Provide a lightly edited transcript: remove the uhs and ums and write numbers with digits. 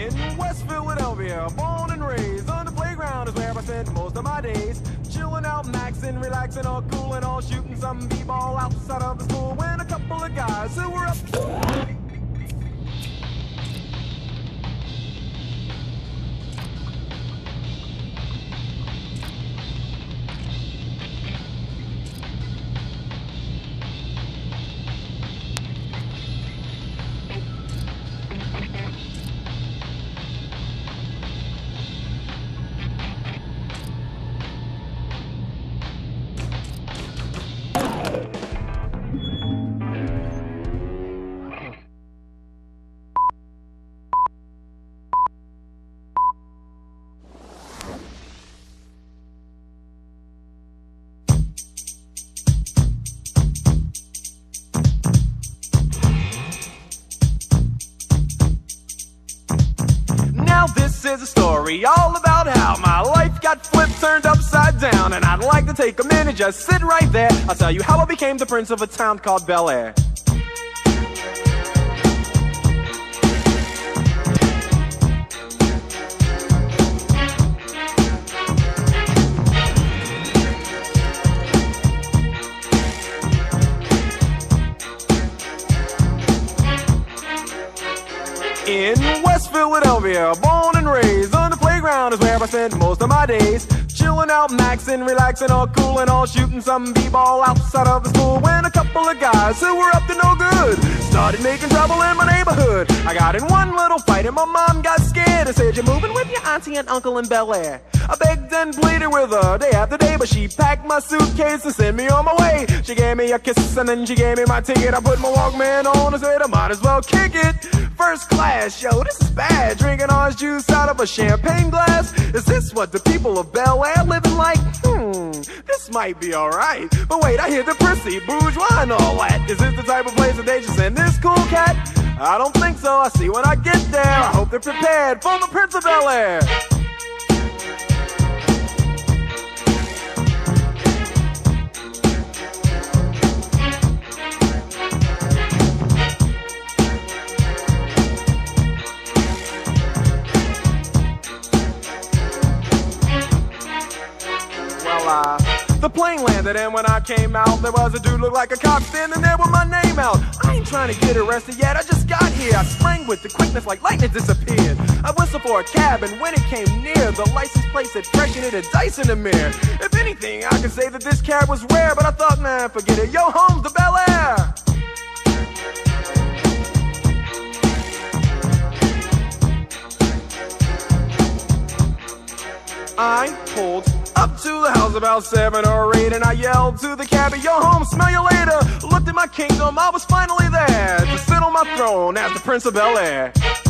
In West Philadelphia, born and raised, on the playground is where I spend most of my days. Chilling out, maxing, relaxing, all cool and all, shooting some b-ball outside of the school when a couple of guys who were up. This is a story all about how my life got flipped, turned upside down, and I'd like to take a minute, just sit right there. I'll tell you how I became the prince of a town called Bel-Air. In West Philadelphia, born and raised, on the playground is where I spent most of my days. Chilling out, maxing, relaxing, all cool and all, shooting some b-ball outside of the school when a couple of guys who were up to no good started making trouble in my neighborhood. I got in one little fight and my mom got scared and said, "You're moving with your auntie and uncle in Bel-Air." I begged and pleaded with her day after day, but she packed my suitcase and sent me on my way. She gave me a kiss and then she gave me my ticket. I put my Walkman on and said I might as well kick it. First class, yo, this is bad. Drinking orange juice out of a champagne glass. Is this what the people of Bel-Air living like? This might be alright. But wait, I hear the prissy, bourgeois and all that. Is this the type of place that they should send this cool cat? I don't think so. I see when I get there. I hope they're prepared for the Prince of Bel-Air. The plane landed and when I came out, there was a dude looked like a cop standing there with my name out. I ain't trying to get arrested yet, I just got here. I sprang with the quickness like lightning disappeared. I whistled for a cab and when it came near, the license plate said fresh and it had dice in the mirror. If anything, I could say that this cab was rare, but I thought, man, forget it. Yo, home's the Bel-Air. I pulled up to the house about 7 or 8 and I yelled to the cabbie, "Yo, home, smell you later." Looked at my kingdom, I was finally there to sit on my throne as the Prince of Bel-Air.